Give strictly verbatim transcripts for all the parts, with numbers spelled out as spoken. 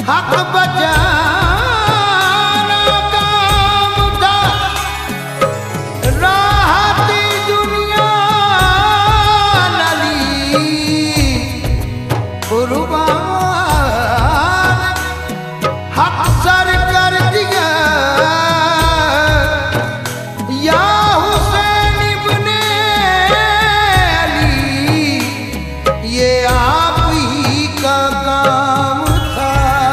हक बचाना काम था, राहती दुनिया नली कुर्बान, हक सर कर दिया या हुसैन इब्ने अली, ये आप ही का काम था।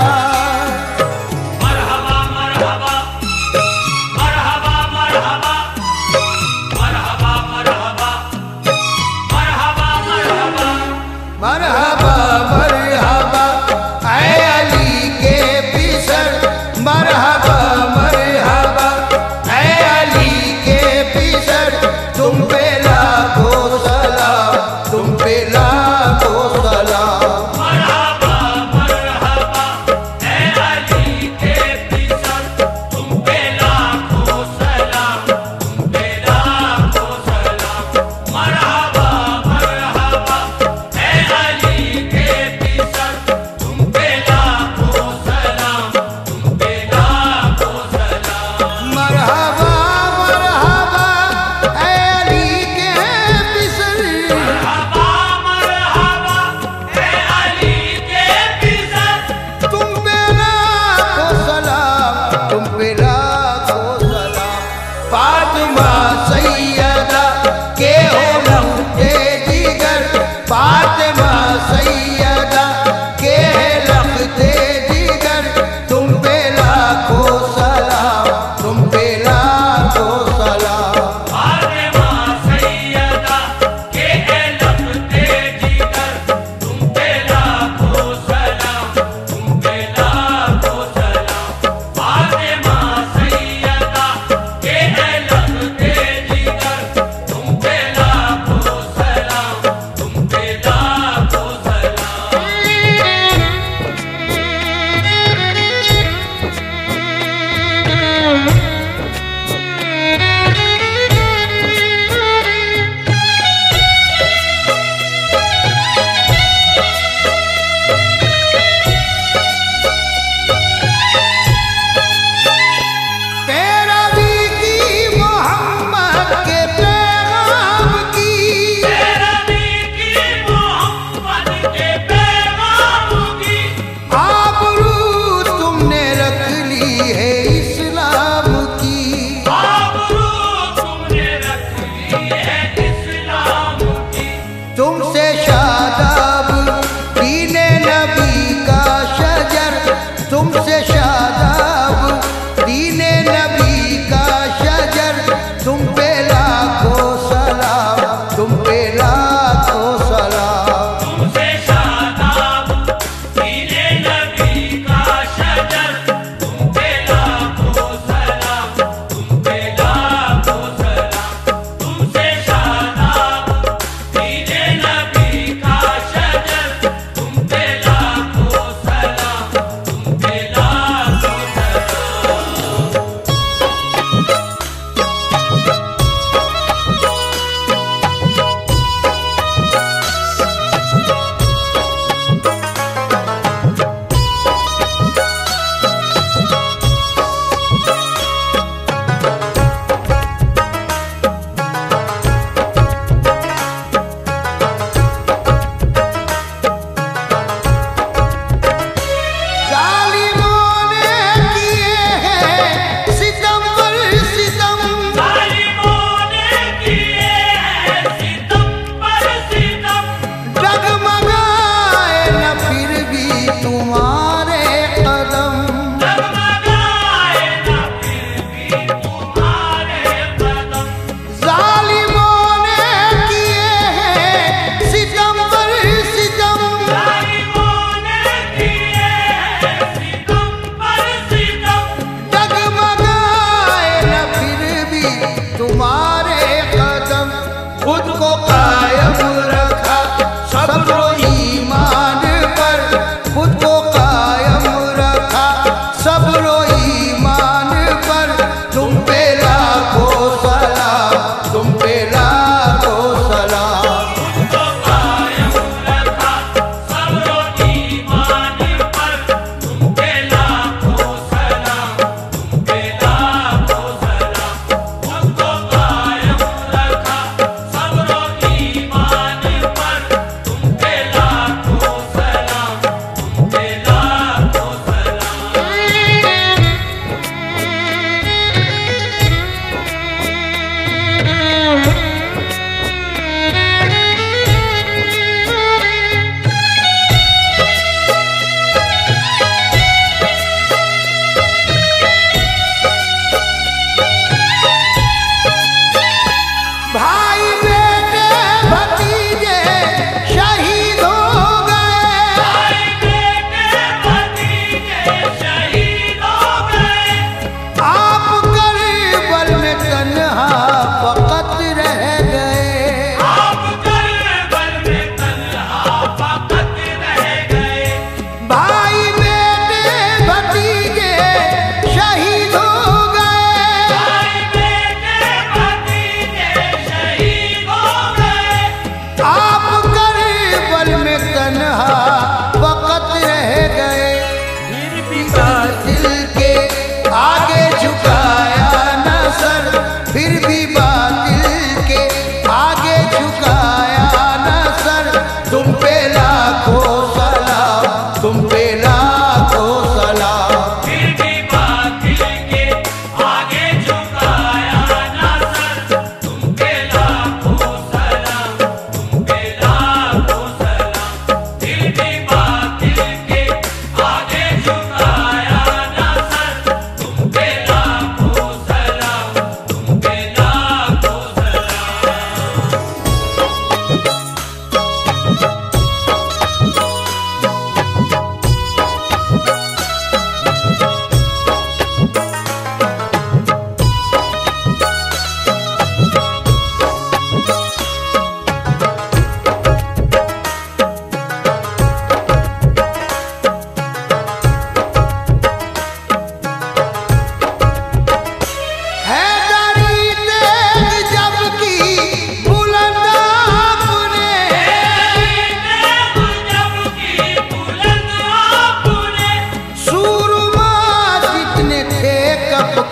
मरहबा मरहबा मरहबा मरहबा मरहबा मरहबा मरहबा मरहबा मरहबा मरहबा ऐ अली के पिसर, मरहबा मरहबा ऐ अली के पिसर, तुम पे लाखों सलाम, तुम पे लाखों सलाम। मरहबा मरहबा ऐ अली के पिसर, तुम पे लाखों सलाम, तुम पे लाखों सलाम। मरहबा मरहबा ऐ अली के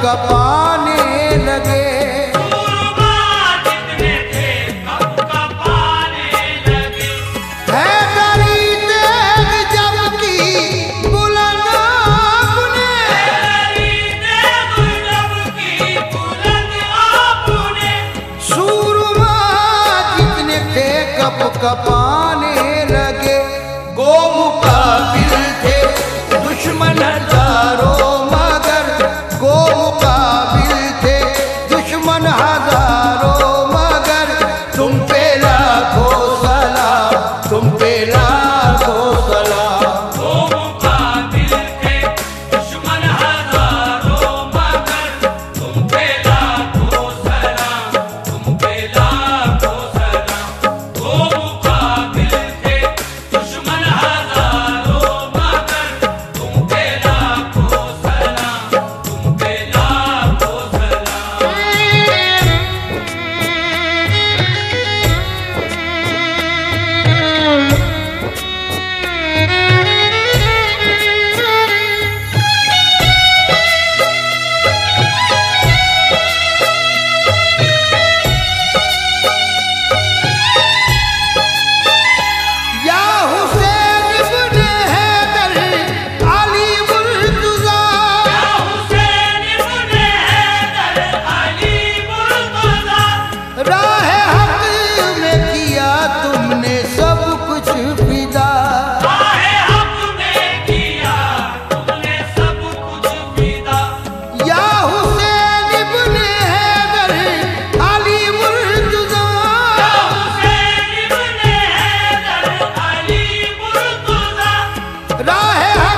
कपाने लगे। सूरमा जितने थे कप कपाने लगे। हैदरी तेग जबकि बुलंद आपने, हैदरी तेग जबकि बुलंद आपने। सूरमा जितने थे कप कपाने लगे। गो मुकाबिल थे दुश्मन हजारों मगर, गो मुकाबिल थे दुश्मन हजारों मगर, तुम पे लाखों सलाम, तुम पे लाखों सलाम। वो मुकाबिल थे दुश्मन हजारों मगर, तुम पे लाखों सलाम, तुम पे लाखों सलाम। वो मुकाबिल थे दुश्मन हजारों मगर, तुम पे लाखों सलाम, तुम पे लाखों सलाम। या हुसैन इब्ने हैदर अली मुर्तज़ा, या हुसैन इब्ने हैदर अली मुर्तज़ा। राह हक में किया तुमने सब कुछ फिदा। राहे हक में किया तुमने सब कुछ फिदा। या हुसैन इब्ने हैदर अली मुर्तज़ा, या हुसैन इब्ने हैदर अली मुर्तज़ा। राह